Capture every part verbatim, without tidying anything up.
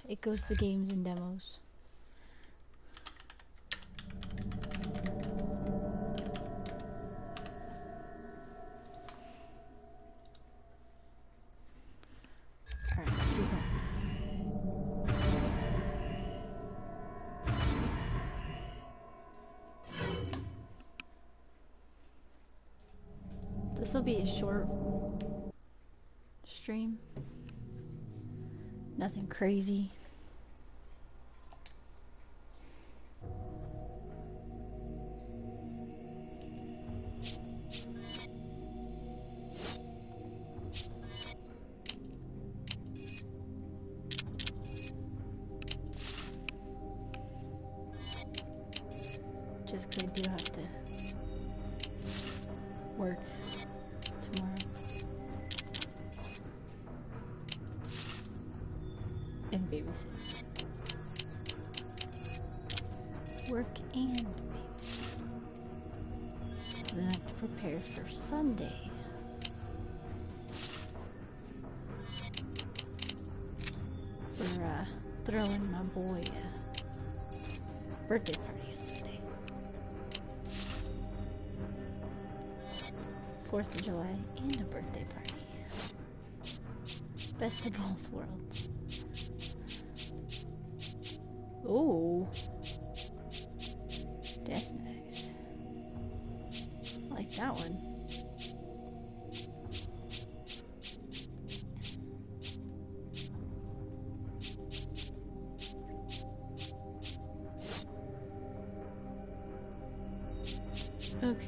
it goes to games and demos. Alright, let's keep going. This will be a short stream. Nothing crazy. Just 'cause I do have to work tomorrow. And babysit. Work and babysit. And then I have to prepare for Sunday. We're uh, throwing my boy a birthday party on Sunday. Fourth of July and a birthday party. Best of both worlds. Ooh. That's nice. I like that one. Okay.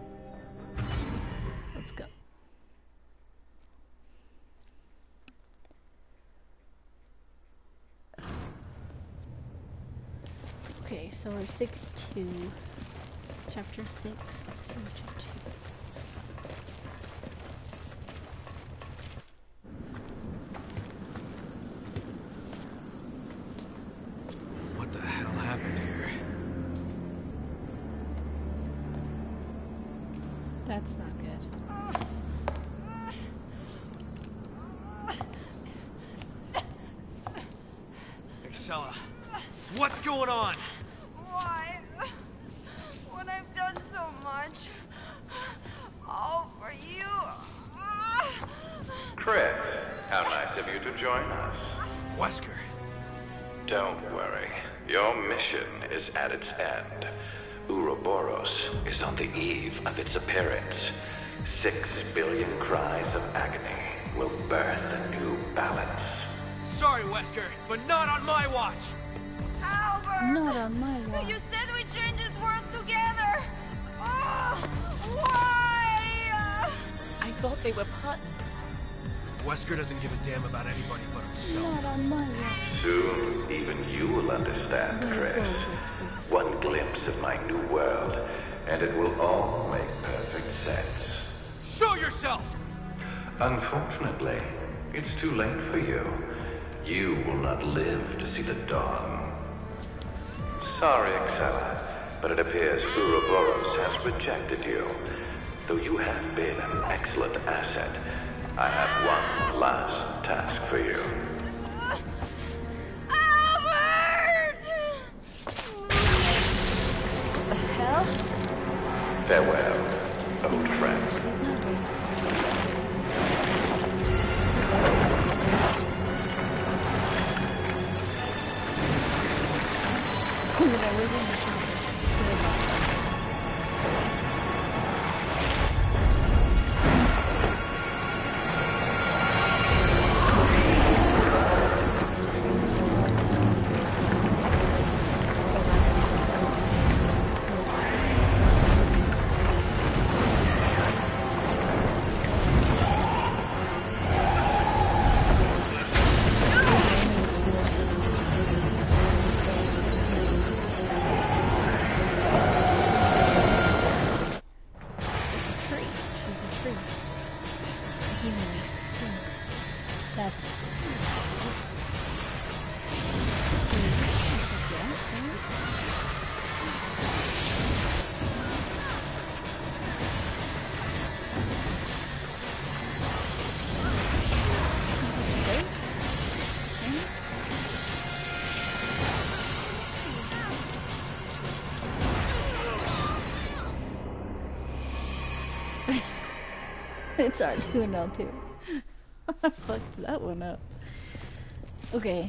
Let's go. Okay, so we're six two, chapter six, episode two. What the hell happened here? That's not good. Excella, what's going on? Why? When I've done so much, all for you. Chris, how nice of you to join us. Wesker. Don't worry. Your mission is at its end. Ouroboros is on the eve of its appearance. Six billion cries of agony will birth a new balance. Sorry, Wesker, but not on my watch! Albert! Not on my watch. You said we change this world together! Oh, why? I thought they were partners. Wesker doesn't give a damn about anybody but himself. Not on my watch. Soon, even you will understand, Chris. One glimpse of my new world, and it will all make perfect sense. Show yourself! Unfortunately, it's too late for you. You will not live to see the dawn. Sorry, Excella, but it appears Ouroboros has rejected you. Though you have been an excellent asset, I have one last task for you. Albert! What the hell? Farewell, old friend. It's R two and L two. I fucked that one up. Okay.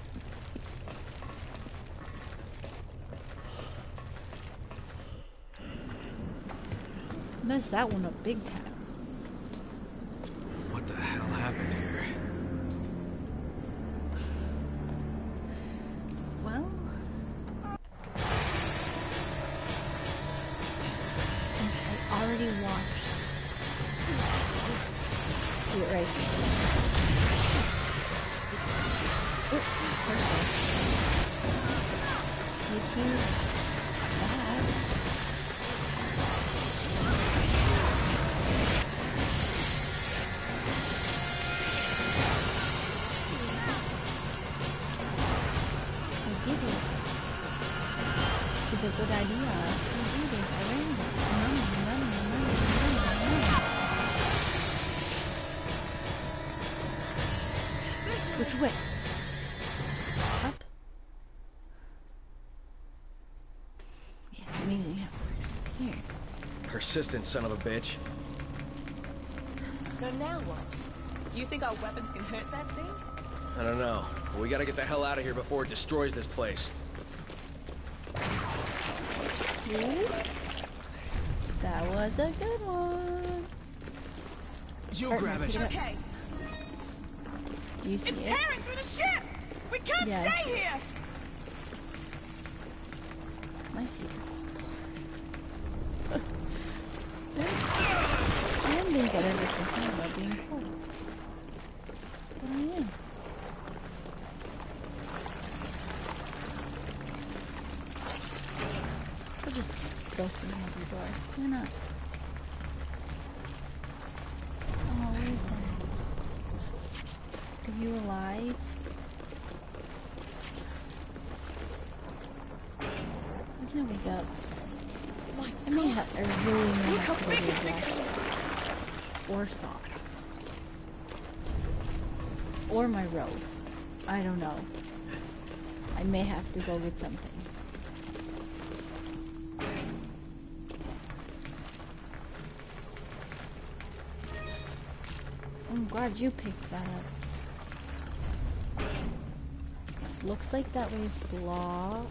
Messed that one up big time. What the hell happened here? Well, since I already watched do it right here. Oops, perfect. YouTube that. I did it. It's a good idea. I did it. I ran it. Run, run, run, run, run. Which way? Up? Yeah, it's amazing how it works. Here. Persistent son of a bitch. So now what? You think our weapons can hurt that thing? I don't know. But we gotta get the hell out of here before it destroys this place. Ooh. That was a good one. You Or, grab no, it. pick it up. Okay. Do you see It's it? tearing through the ship! We can't Yeah. stay here! My feet. I didn't think I'd ever complain about being cold. But I am. I'll just go through another door. Why not? Oh, where is that? Are you alive? I'm gonna wake up. My I may have, I really may Look how have to go big to it's a dress. Or socks. Or my robe. I don't know. I may have to go get something. I'm glad you picked that up. Looks like that way is blocked.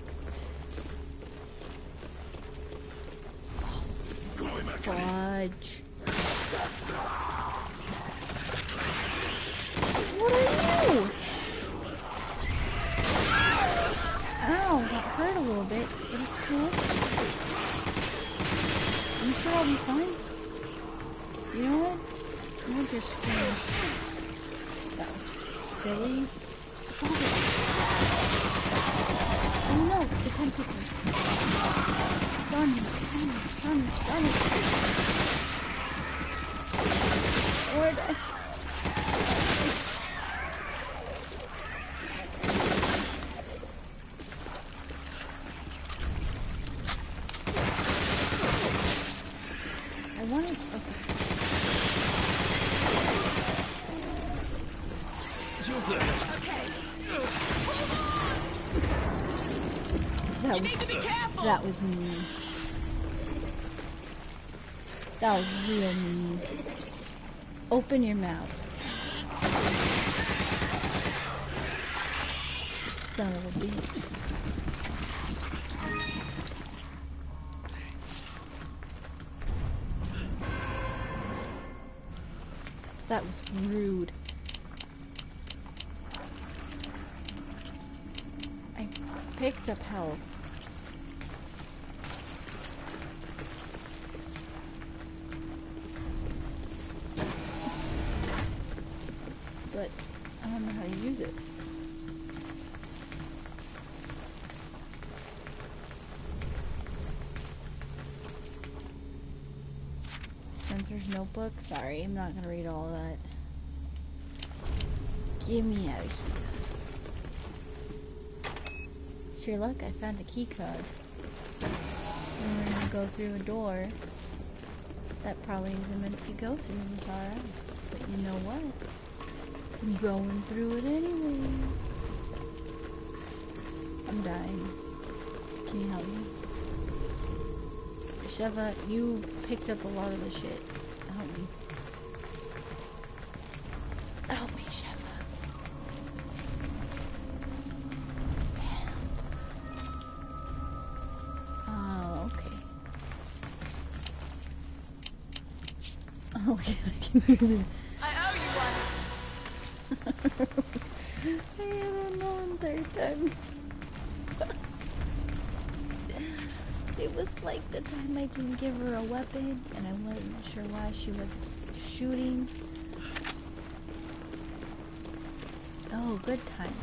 Fudge. What are you? Ow, that hurt a little bit, but it's cool. I'm sure I'll be fine. You know what? I'm gonna just scream. That was silly. Stop it. Oh no, the tentacles. Run, run, run, run. Where'd I... I wanted... Okay. That was, that was mean. That was real mean. Open your mouth. Son of a bitch. That was rude. I picked up health. But I don't know how to use it. Spencer's notebook? Sorry, I'm not gonna read all of that. Get me out of here. Sherlock, I found a key card. And we're gonna go through a door that probably isn't meant to go through with our eyes. But you know what? I'm going through it anyway. I'm dying. Can you help me? Sheva, you picked up a lot of the shit. Help me. Okay, I can hear this. I owe you one. I don't know on third time. It was like the time I didn't give her a weapon and I wasn't sure why she was shooting. Oh, good time.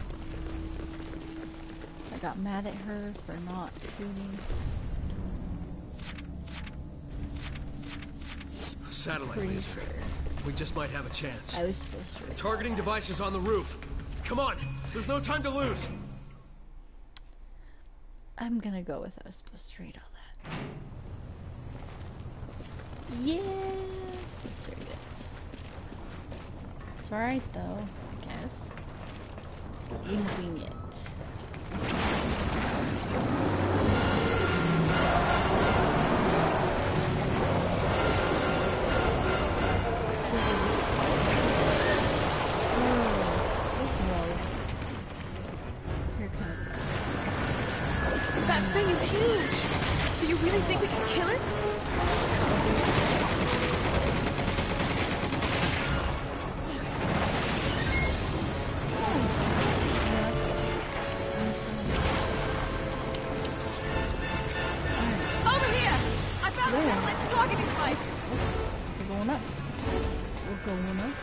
I got mad at her for not shooting. Satellite Pretty laser. sure. We just might have a chance. I was supposed to. Targeting device is on the roof. Come on, there's no time to lose. I'm gonna go with I was supposed to read all that. Yeah, supposed to read it. It's alright though, I guess. Inconvenient. That thing is huge! Do you really think we can kill it? Over here! I found the Where? satellite's targeting device! We're going up. We're going up.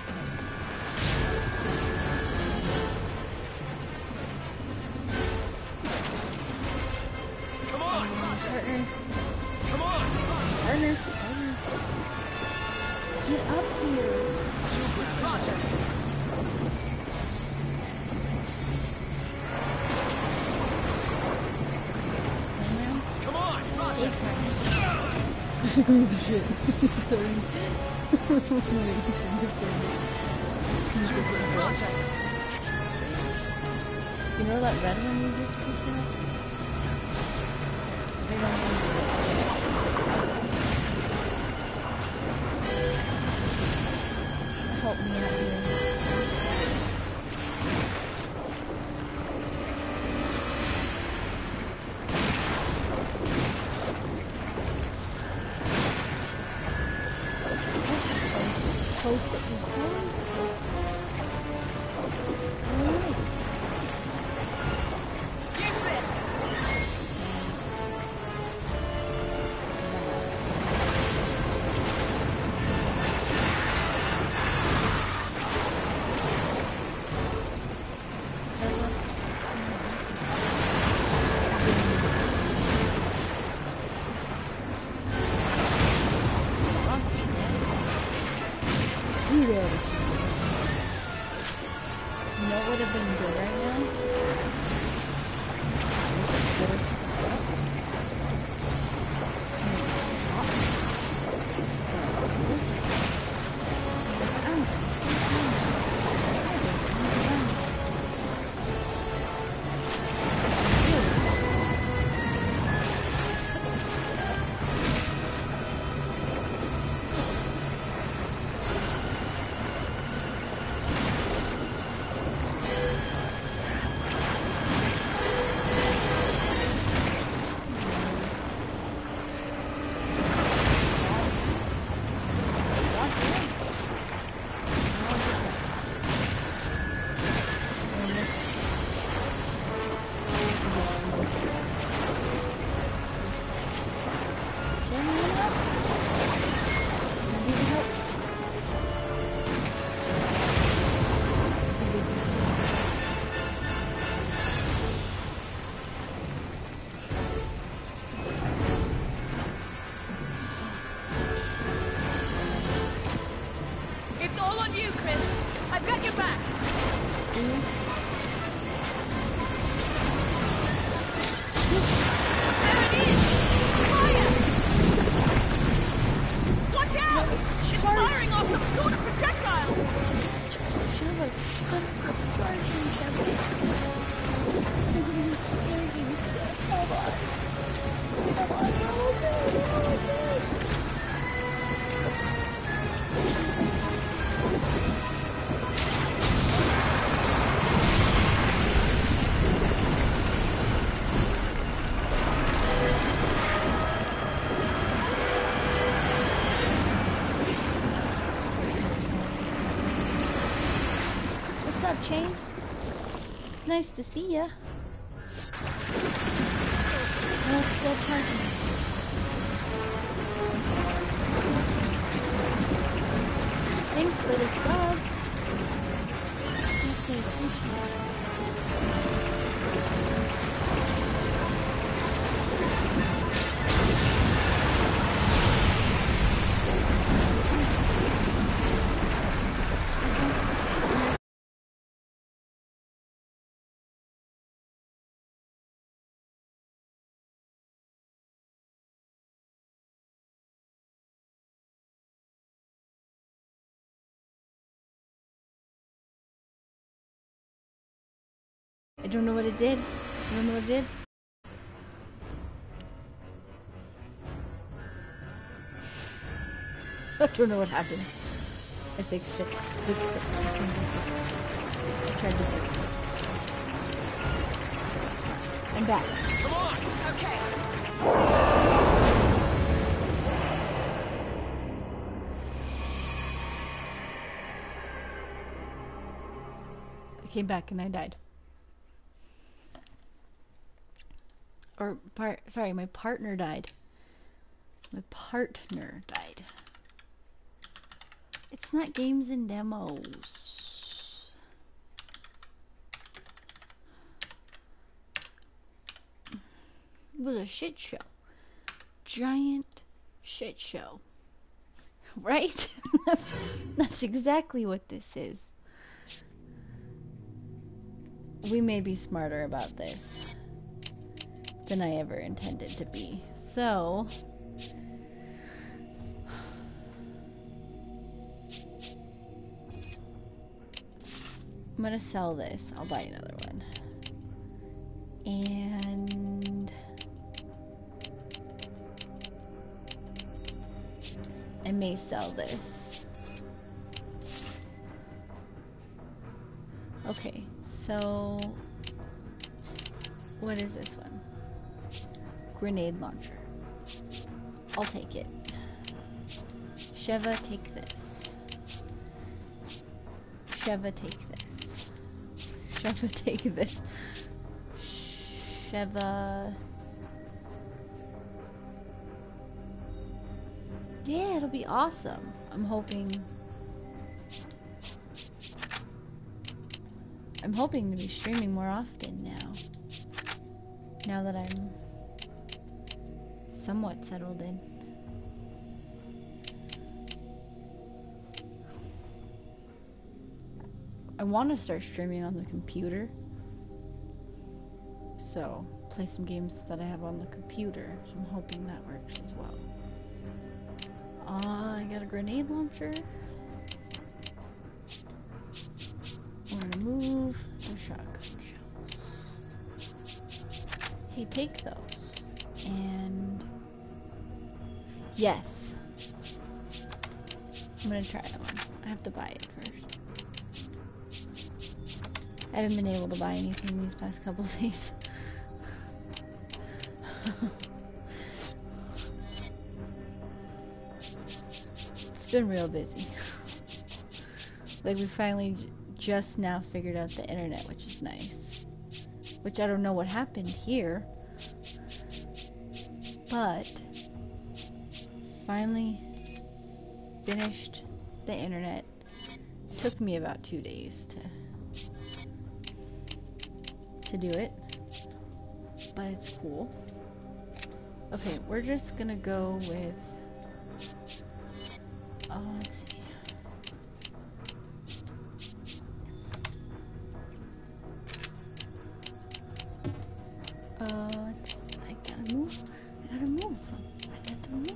Come on! Partner. Come on! Partner. Partner. Get up here. Roger. Partner. Come on! Roger. Oh shit. Sorry. Roger. You know that red one you just picked up? They don't use it. Help me out here. Post it. Post it. Alright. Use this. You know what would have been good right now? nice to see ya. Oh, it's still charging. Thanks for the sub. Yes, I appreciate it. I don't know what it did. I don't know what it did. I don't know what happened. I fixed it. Fixed it. I tried to fix it. I tried to fix it. I'm back. Come on! Okay. I came back and I died. Or part, sorry, my partner died. My partner died. It's not games and demos. It was a shit show. Giant shit show. Right? that's, that's exactly what this is. We may be smarter about this than I ever intended to be. So, I'm gonna sell this. I'll buy another one. And I may sell this. Okay, so what is this one? Grenade launcher. I'll take it. Sheva, take this. Sheva, take this. Sheva, take this. Sheva. Yeah, it'll be awesome. I'm hoping. I'm hoping to be streaming more often now. Now that I'm somewhat settled in. I want to start streaming on the computer. So, play some games that I have on the computer. So I'm hoping that works as well. Uh, I got a grenade launcher. We're gonna move the shotgun shells. Hey, take those. And yes. I'm gonna try that one. I have to buy it first. I haven't been able to buy anything these past couple of days. It's been real busy. Like, we finally j just now figured out the internet, which is nice. Which I don't know what happened here. But finally finished the internet. Took me about two days to to do it, but it's cool. Okay, we're just gonna go with uh, let's see. Uh, I gotta move. I gotta move. I gotta move.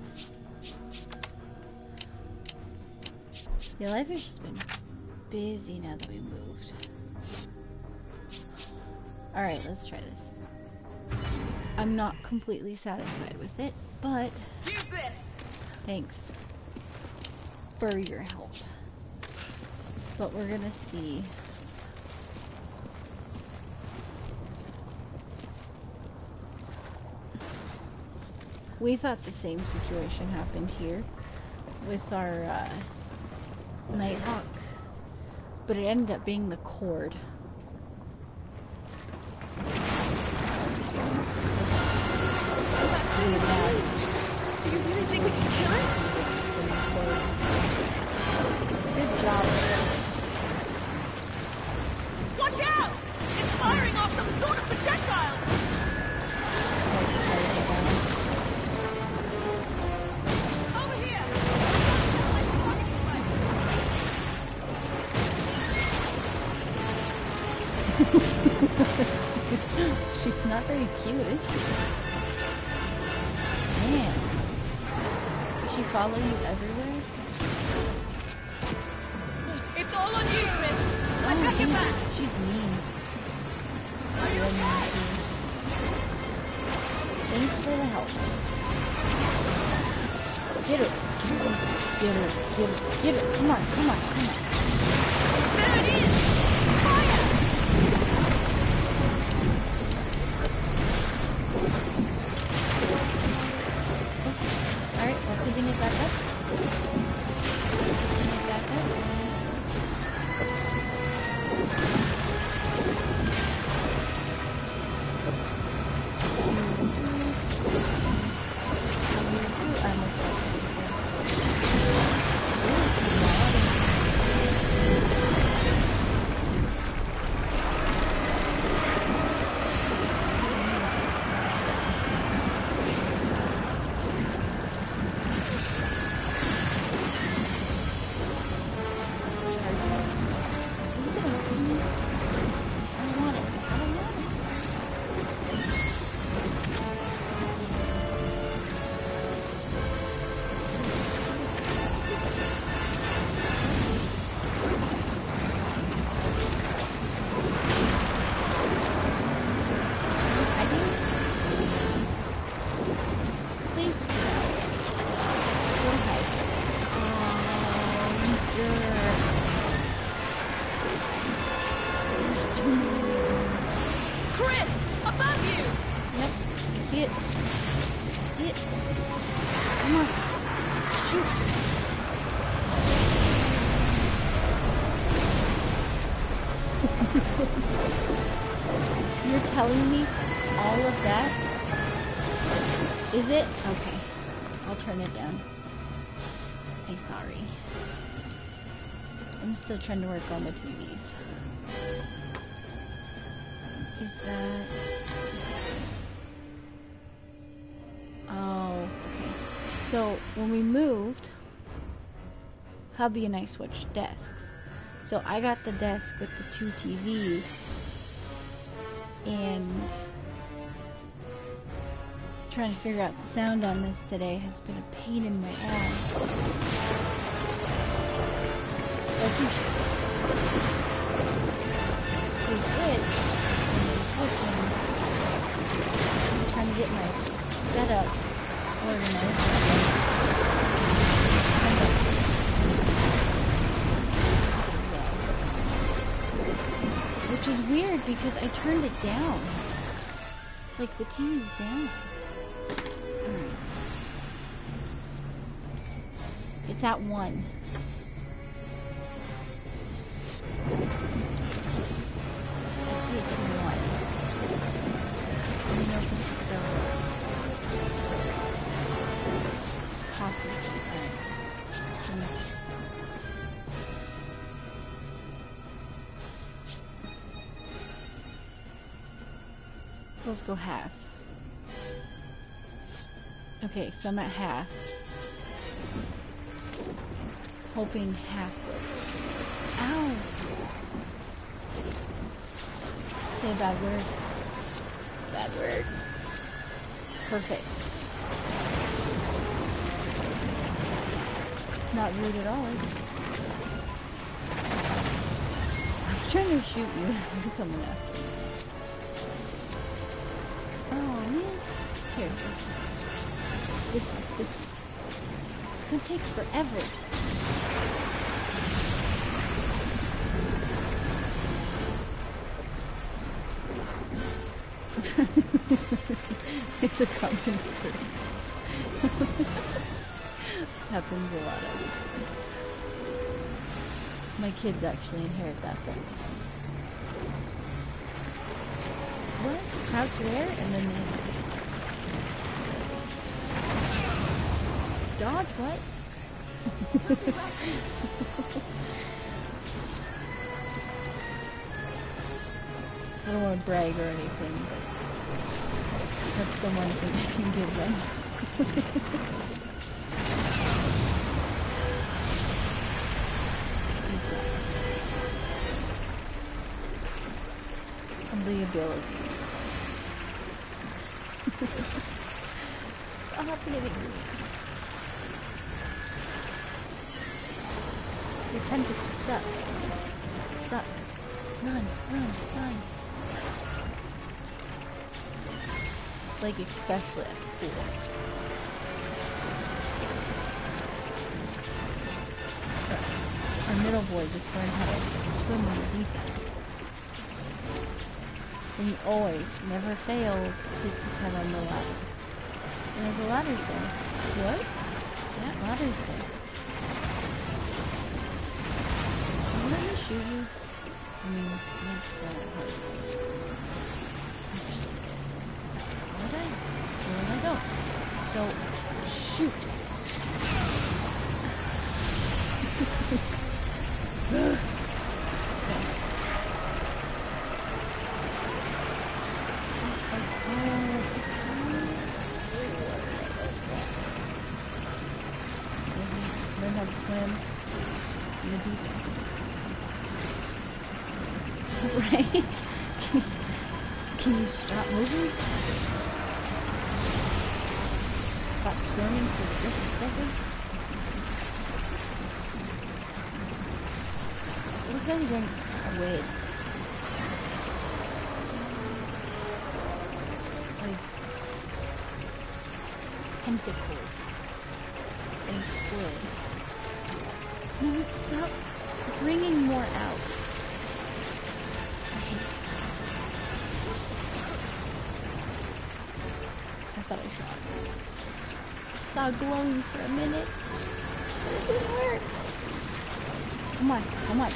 Yeah, life has just been busy now that we moved. Alright, let's try this. I'm not completely satisfied with it, but Use this. thanks for your help. But we're gonna see. We thought the same situation happened here with our uh, Nighthawk, but it ended up being the cord. sort of projectiles! Over here! She's not very cute, is she? Man. Does she follow you everywhere? It's all on you, Chris. I've Oh, got your damn. back. She's mean. Are you okay? Thanks for the help. Get her. Get her. Get her. Get her. Come on. Come on. Come on. There it is! Fire! Alright, we're picking it back up. Picking it back up. You're telling me all of that? Is it? Okay. I'll turn it down. I'm sorry. I'm still trying to work on the T Vs. Is that... Oh, okay. So, when we moved, hubby and I switched desks. So I got the desk with the two T Vs, and trying to figure out the sound on this today has been a pain in my ass. I keep we switch, and we're switching. I'm trying to get my setup organized. Which is weird because I turned it down. Like the T V's down. Alright. It's at one. I see it's at one. Let me know if this is the coffee. Alright. Let's go half. Okay, so I'm at half. Hoping half works. Ow! Say a bad word. Bad word. Perfect. Not rude at all. I'm trying to shoot you. I'm coming after you. Oh man. Here. This one. This one. This one takes forever. It's a common thing. Happens a lot of my kids actually inherit that thing. What? Crouch there and then they dodge what? don't want to brag or anything, but that's the one thing I can give them. And the ability. Stop hitting me. Your tentacle stuck. Stuck. Run, run, run. Like, especially at four. Our middle boy just learned how to swim in the deep end. And he always, never fails, hits his head on the ladder. And there's a ladder there. What? Yeah, ladder's there. Can you let me shoot you? I mean, that's not hard. What I? What I don't? Don't shoot. Learn how to swim in the deep end. Right? Can you stop moving? Stop squirming for just a second? It looks like he's wearing squid. Like tentacles and squid. No, stop bringing more out. I thought I shot. Saw glowing for a minute, but it didn't work. Come on, come on.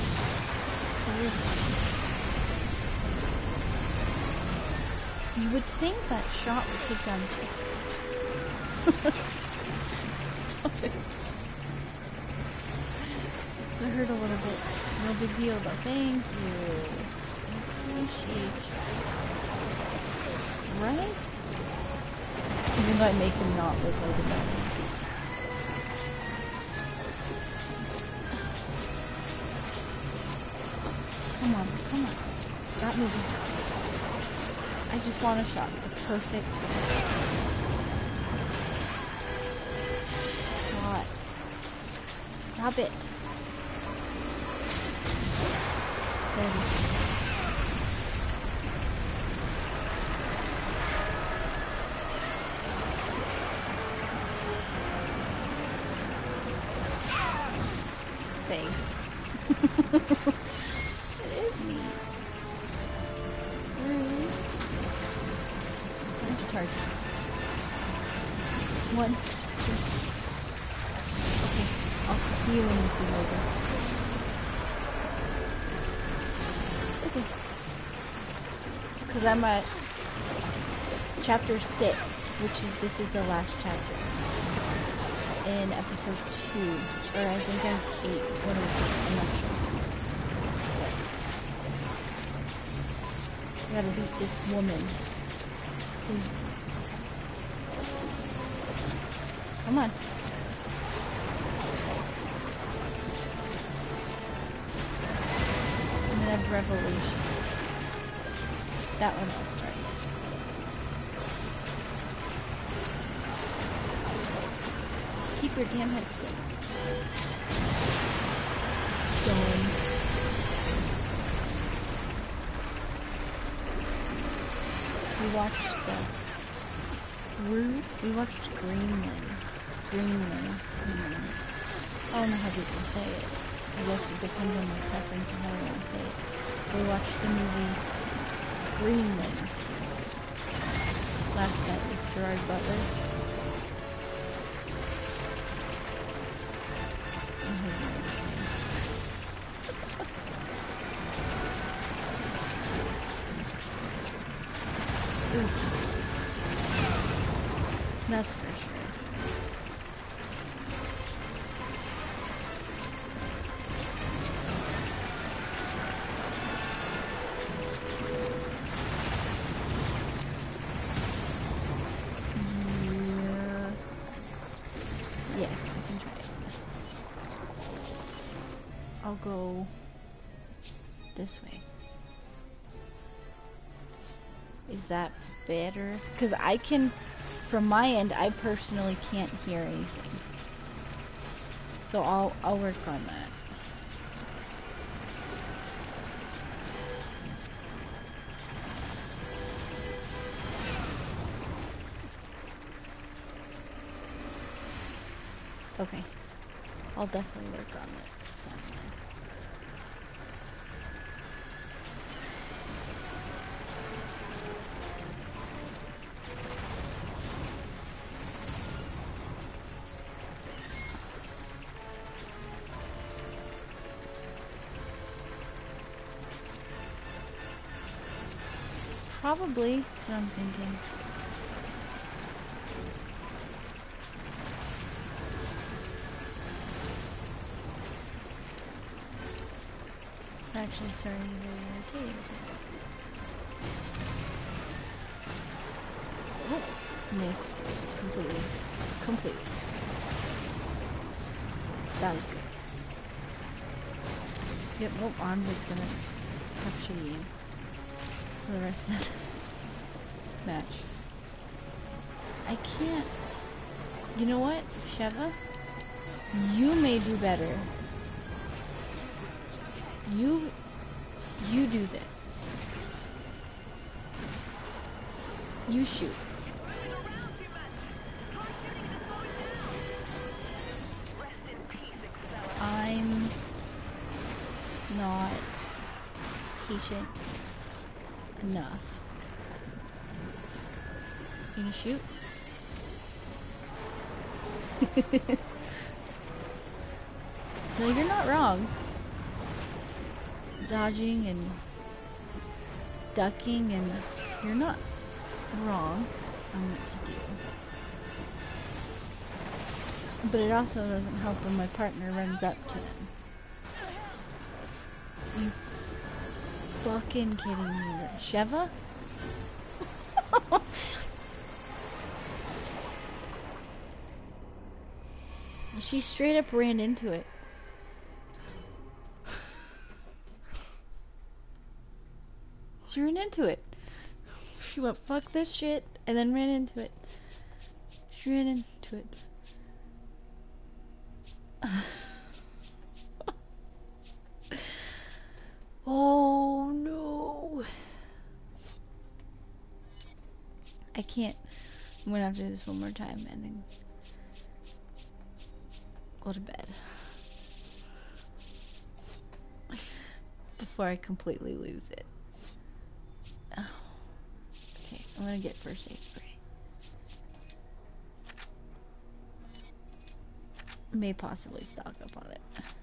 You would think that shot would take down two. Stop it. It hurt a little bit. No big deal, but thank you. I appreciate you. Right? Even though I make him not look like a bad man. Come on, come on. Stop moving. I just want a shot. The perfect shot. Stop it. There we go. It is me. Really? Let's charge. One, two. Okay, I'll see you when this is over. Okay. Because I'm at chapter six, which is, this is the last chapter. In episode two, or I think I'm eight, what is it? I'm not sure. I gotta beat this woman. Please. Come on. And then I have Revelation. That one I'll start. Keep your damn head still. Done. We watched the Rude. We watched Greenland. Greenland. Greenland. I don't know how people say it. I guess it depends on my preference and how I want to say it. We watched the movie Greenland last night with Gerard Butler. That's for sure. go this way. Is that better? Because I can, from my end, I personally can't hear anything. So I'll, I'll work on that. Okay. I'll definitely work on it. Probably, that's what I'm thinking. Actually starting to get irritated with it. Oh, missed. Completely. Completely. That was good. Yep, nope, I'm just gonna have shitty aim for the rest of the match. I can't. You know what, Sheva? You may do better. You, you do this. You shoot. I'm not patient enough. You gonna shoot? No, you're not wrong. Dodging and ducking, and you're not wrong on what to do. But it also doesn't help when my partner runs up to them. You fucking kidding me? Sheva? She straight up ran into it. She ran into it. She went, fuck this shit, and then ran into it. She ran into it. Oh no. I can't. I'm gonna have to do this one more time and then go to bed. Before I completely lose it. Oh. Okay, I'm gonna get first aid spray. May possibly stock up on it.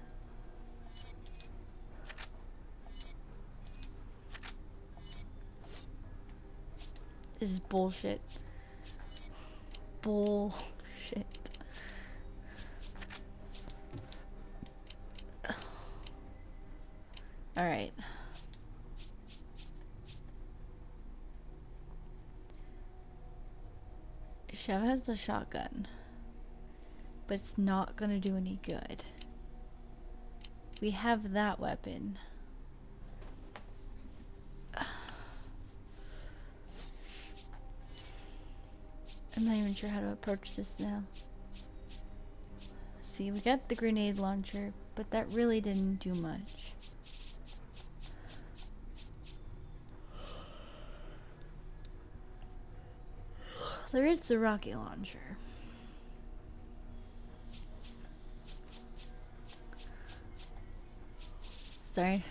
This is bullshit. Bullshit. Alright. Shev has the shotgun, but it's not gonna do any good. We have that weapon. I'm not even sure how to approach this now. See, we got the grenade launcher, but that really didn't do much. There is the rocket launcher. Sorry.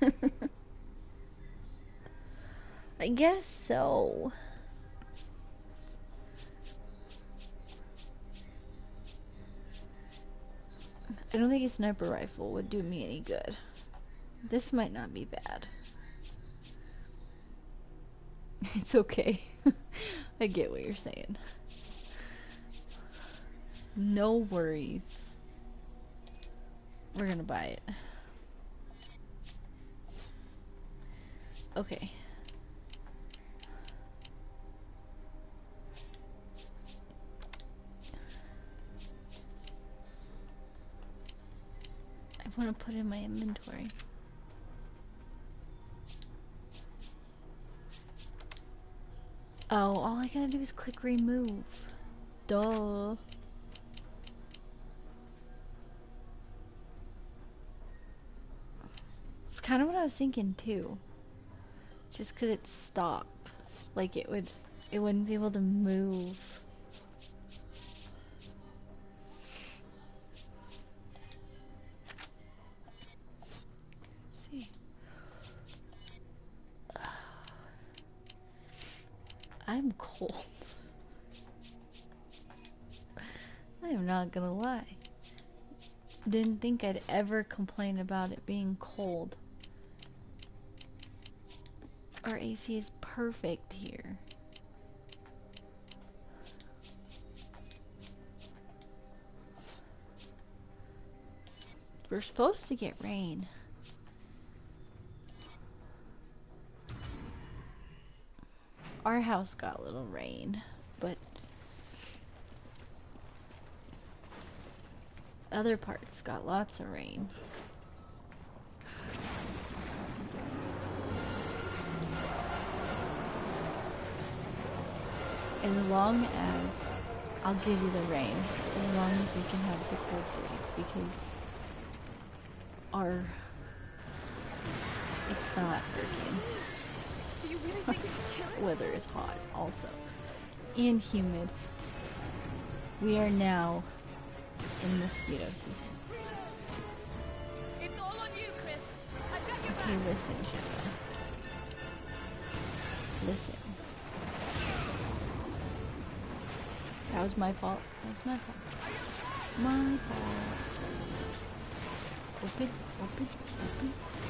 I guess so. I don't think a sniper rifle would do me any good. This might not be bad. It's okay. I get what you're saying. No worries. We're gonna buy it. Okay. I'm want to put in my inventory. Oh, all I gotta do is click remove. Duh. It's kind of what I was thinking too. Just cause it stopped. Like it would, it wouldn't be able to move. Let's see. I'm cold. I am not gonna lie. Didn't think I'd ever complain about it being cold. Our A C is perfect here. We're supposed to get rain. Our house got a little rain, but other parts got lots of rain. As long as I'll give you the rain, as long as we can have the cold breeze, because our it's not working. Do you really think you can kill it? Weather is hot also and humid. We are now in mosquito season. It's all on you, Chris. I've got your Okay, back. listen, Shiva. Listen. That was my fault. That was my fault. My fault. Open, open, open.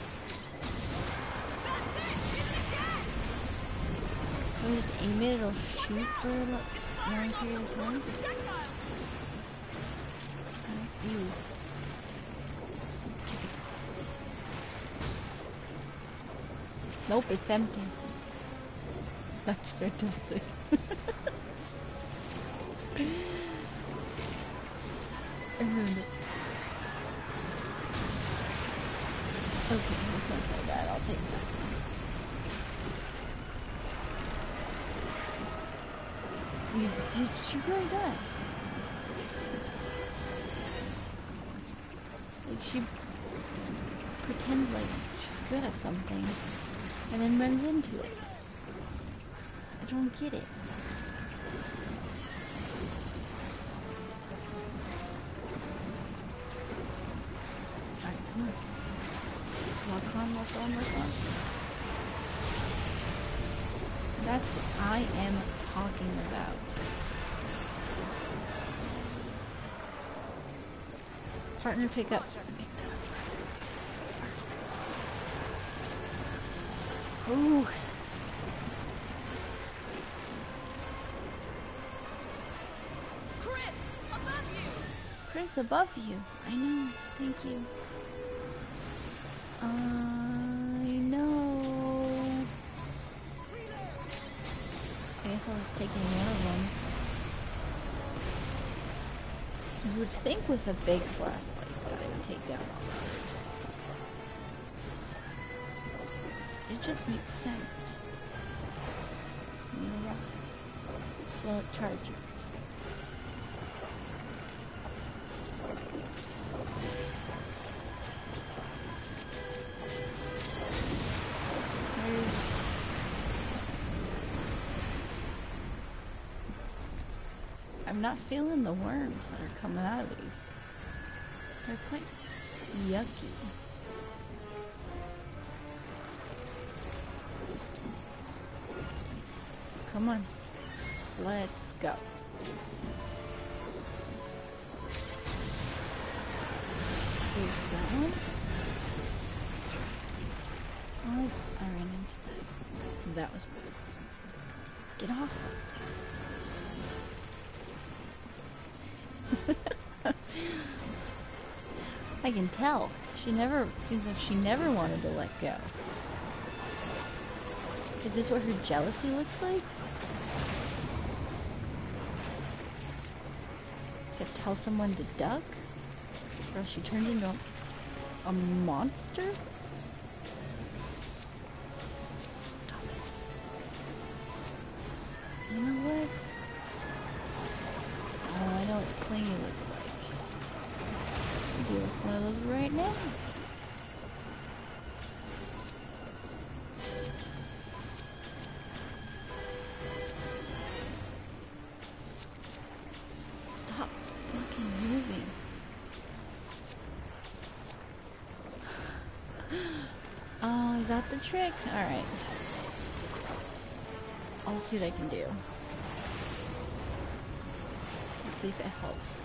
So we just aim it, it'll shoot for a lo- long period of time. Ew. Nope, it's empty. That's fantastic. I ruined it. Okay, let's not say that. I'll take that. You, you, she really does. Like, she pretends like she's good at something and then runs into it. I don't get it. Alright, come on. Lock on, lock on, lock on. That's what I am talking about. Partner pickup. Ooh. Chris, above you. Chris, above you. I know. Thank you. I know. I guess I was taking one of them. You would think with a big blast like that, it would take down all others. It just makes sense. Yeah. Well, it charges. I'm not feeling the worms that are coming out of these. They're quite yucky. Come on. Let's go. Here's that one. Oh, I ran into that. That was weird. Get off. I can tell. She never, seems like she never wanted to let go. Is this what her jealousy looks like? You have to tell someone to duck? Or else she turned into a... A monster? Stop it. You know what? Oh, I know what Clingy looks like. Deal with one of those right now. Stop fucking moving. Oh, is that the trick? Alright. I'll see what I can do. Let's see if it helps.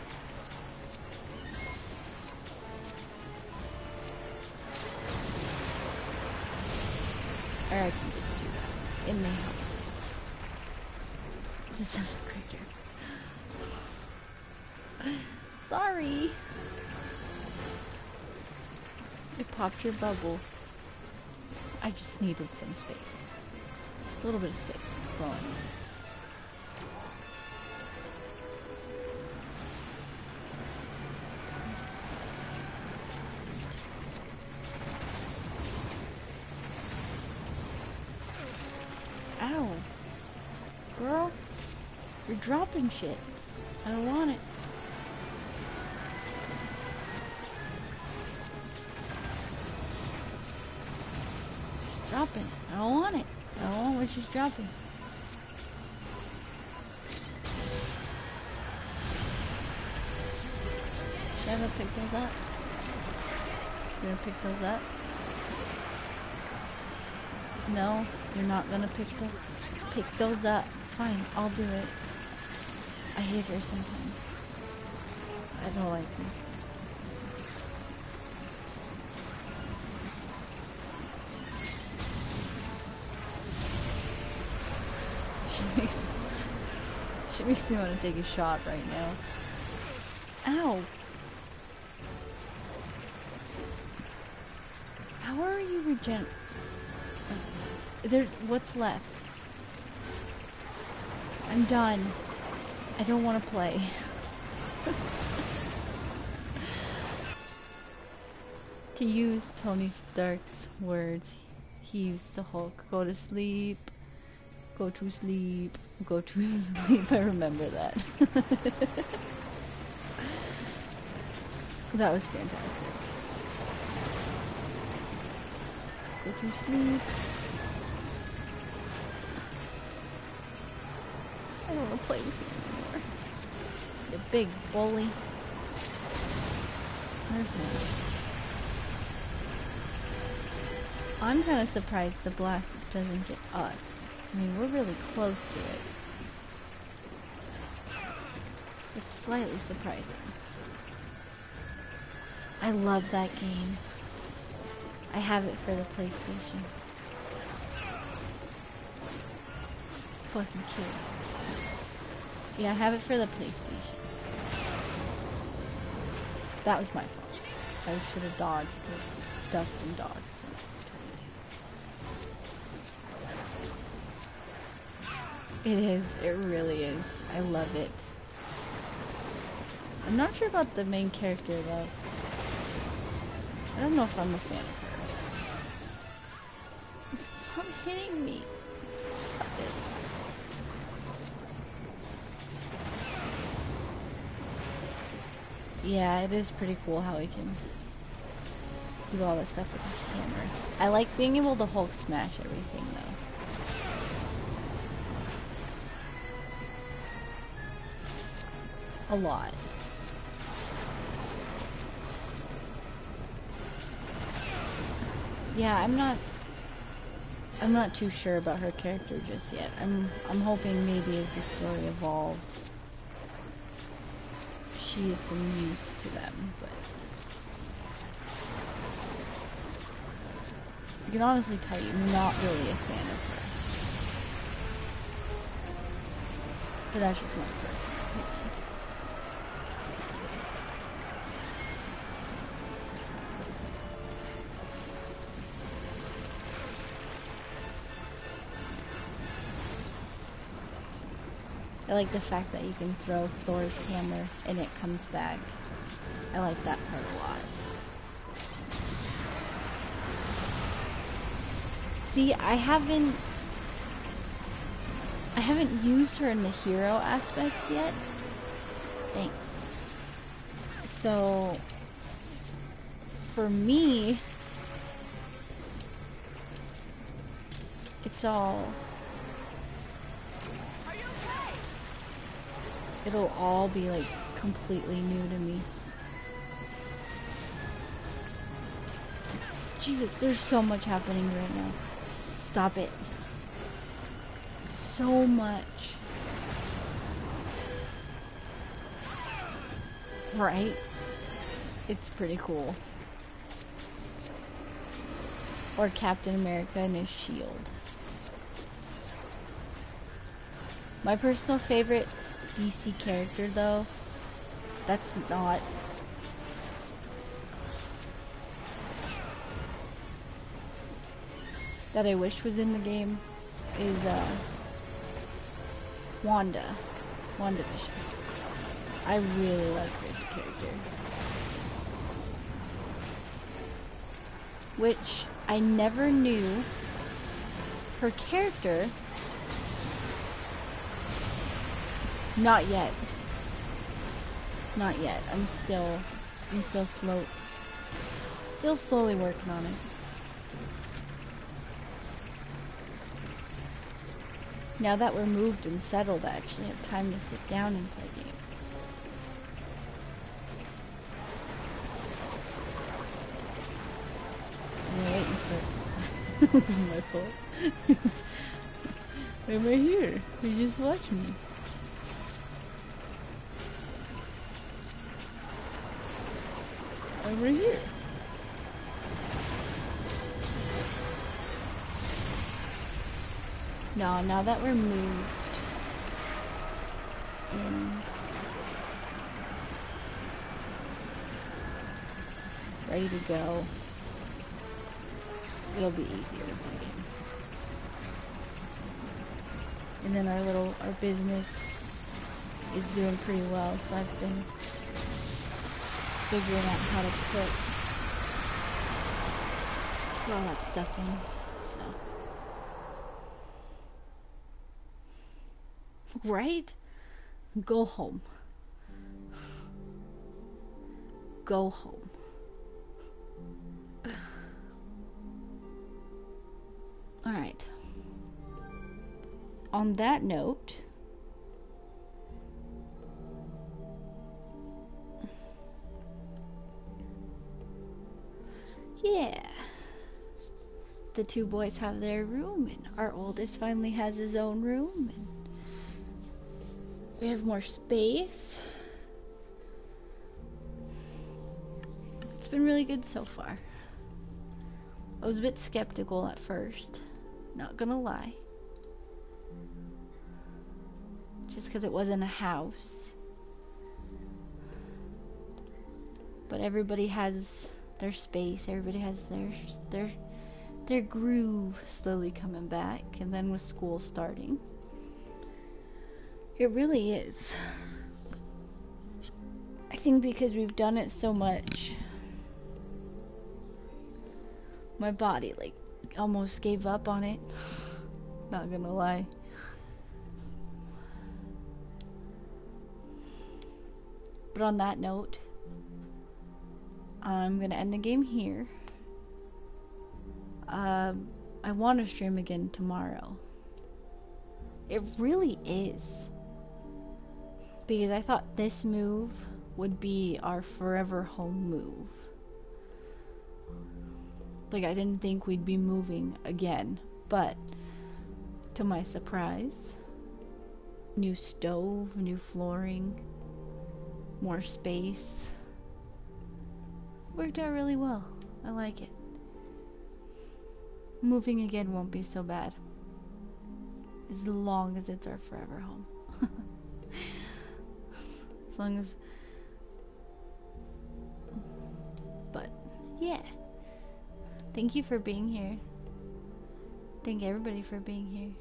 Or I can just do that. It may help. Just a quicker. Sorry. It popped your bubble. I just needed some space. A little bit of space. Going. Ow. Girl. You're dropping shit. I don't want it. She's dropping it. I don't want it. I don't want what she's dropping. Should I go pick those up? You gonna pick those up? No, you're not gonna pick them. Pick those up. Fine, I'll do it. I hate her sometimes. I don't like her. She makes, she makes me want to take a shot right now. Ow! How are you regen- There's what's left? I'm done. I don't want to play. To use Tony Stark's words, he used the Hulk. Go to sleep. Go to sleep. Go to sleep. I remember that. That was fantastic. Go to sleep. I don't want to play with you anymore. You big bully. There's me. I'm kind of surprised the blast doesn't get us. I mean, we're really close to it. It's slightly surprising. I love that game. I have it for the PlayStation. Fucking cute. Yeah, I have it for the PlayStation. That was my fault. I should have dodged or ducked and dodged. It is. It really is. I love it. I'm not sure about the main character though. I don't know if I'm a fan of her. Stop hitting me. Stop it. Yeah, it is pretty cool how he can do all that stuff with his hammer. I like being able to Hulk smash everything though. A lot. Yeah, I'm not I'm not too sure about her character just yet. I'm I'm hoping maybe as the story evolves she is some use to them, but I can honestly tell you I'm not really a fan of her. But that's just my personal opinion. I like the fact that you can throw Thor's hammer and it comes back. I like that part a lot. See, I haven't I haven't used her in the hero aspects yet. Thanks. So for me, it's all Are you okay? it'll all be like completely new to me. Jesus, there's so much happening right now. Stop it. So much. Right? It's pretty cool. Or Captain America and his shield. My personal favorite D C character, though, that's not... that I wish was in the game is uh, Wanda. WandaVision. I really like her as a character. Which I never knew her character. Not yet. Not yet. I'm still, I'm still slow. Still slowly working on it. Now that we're moved and settled, I actually have time to sit down and play games. I'm waiting for it. This is my fault. I'm right here. You just watch me. I'm right here. No, now that we're moved in, ready to go, it'll be easier to play games. And then our little, our business is doing pretty well, so I've been figuring out how to put all that stuff in, so. Right? Go home. Go home. Alright. On that note, yeah. The two boys have their room, and our oldest finally has his own room, and we have more space. It's been really good so far. I was a bit skeptical at first, not gonna lie. Just because it wasn't a house. But everybody has their space, everybody has their their their groove slowly coming back, and then with school starting. It really is. I think because we've done it so much, my body like almost gave up on it. Not gonna lie. But on that note, I'm gonna end the game here. Um, I want to stream again tomorrow. It really is. Because I thought this move would be our forever home move. Like, I didn't think we'd be moving again. But, to my surprise, new stove, new flooring, more space. Worked out really well. I like it. Moving again won't be so bad. As long as it's our forever home. As long as... But, yeah. Thank you for being here. Thank everybody for being here.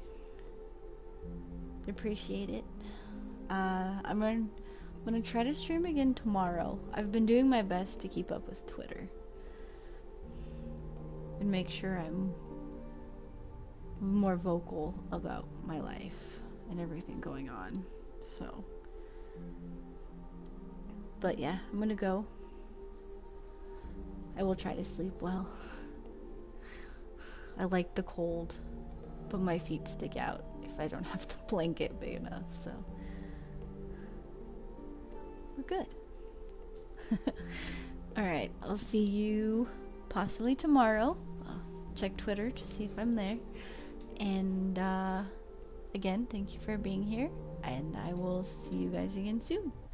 Appreciate it. Uh, I'm gonna, I'm gonna try to stream again tomorrow. I've been doing my best to keep up with Twitter. And make sure I'm more vocal about my life and everything going on. So, but yeah, I'm gonna go. I will try to sleep well. I like the cold, but my feet stick out if I don't have the blanket big enough, so we're good. Alright, I'll see you possibly tomorrow. I'll check Twitter to see if I'm there. And uh, again, thank you for being here, and I will see you guys again soon.